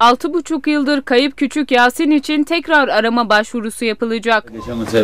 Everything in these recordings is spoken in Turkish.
6,5 yıldır kayıp küçük Yasin için tekrar arama başvurusu yapılacak.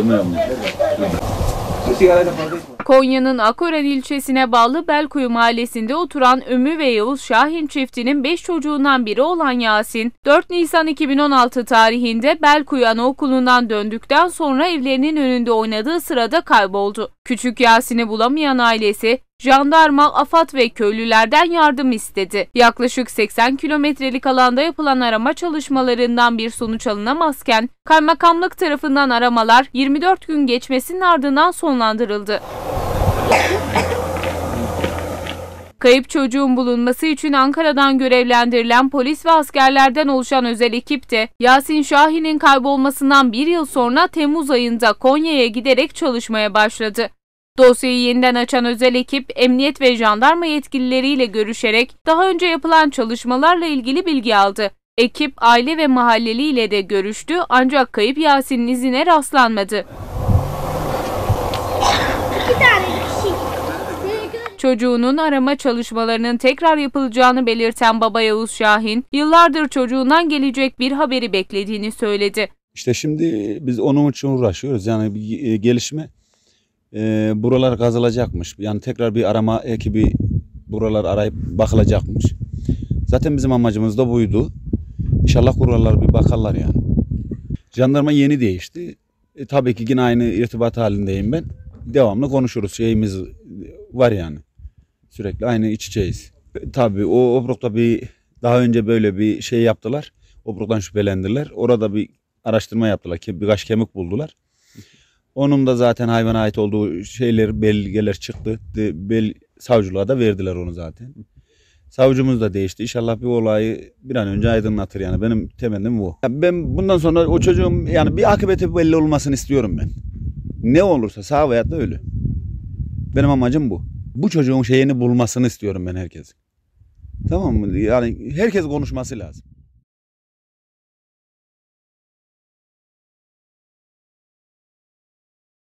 Konya'nın Akören ilçesine bağlı Belkuyu mahallesinde oturan Ümmü ve Yavuz Şahin çiftinin 5 çocuğundan biri olan Yasin, 4 Nisan 2016 tarihinde Belkuyu Anaokulu'ndan döndükten sonra evlerinin önünde oynadığı sırada kayboldu. Küçük Yasin'i bulamayan ailesi, jandarma, AFAD ve köylülerden yardım istedi. Yaklaşık 80 kilometrelik alanda yapılan arama çalışmalarından bir sonuç alınamazken, kaymakamlık tarafından aramalar 24 gün geçmesinin ardından sonlandırıldı. Kayıp çocuğun bulunması için Ankara'dan görevlendirilen polis ve askerlerden oluşan özel ekip de Yasin Şahin'in kaybolmasından bir yıl sonra Temmuz ayında Konya'ya giderek çalışmaya başladı. Dosyayı yeniden açan özel ekip, emniyet ve jandarma yetkilileriyle görüşerek daha önce yapılan çalışmalarla ilgili bilgi aldı. Ekip, aile ve mahalleli ile de görüştü ancak kayıp Yasin'in izine rastlanmadı. Çocuğunun arama çalışmalarının tekrar yapılacağını belirten baba Yavuz Şahin, yıllardır çocuğundan gelecek bir haberi beklediğini söyledi. İşte şimdi biz onun için uğraşıyoruz. Yani bir gelişme buralar kazılacakmış. Yani tekrar bir arama ekibi buralar arayıp bakılacakmış. Zaten bizim amacımız da buydu. İnşallah buralar bir bakarlar yani. Jandarma yeni değişti. Tabii ki yine aynı irtibat halindeyim ben. Devamlı konuşuruz. Şeyimiz var yani. Sürekli aynı iç içeyiz. Tabii o Obruk'ta daha önce böyle bir şey yaptılar. Obruk'tan şüphelendiler. Orada bir araştırma yaptılar. Birkaç kemik buldular. Onun da zaten hayvana ait olduğu belgeler çıktı. Savcılığa da verdiler onu zaten. Savcımız da değişti. İnşallah bir olayı bir an önce aydınlatır yani. Benim temennim bu. Ben bundan sonra o çocuğun yani bir akıbeti belli olmasını istiyorum ben. Ne olursa sağ veya da ölü. Benim amacım bu. Bu çocuğun şeyini bulmasını istiyorum ben herkesin. Tamam mı? Yani herkes konuşması lazım.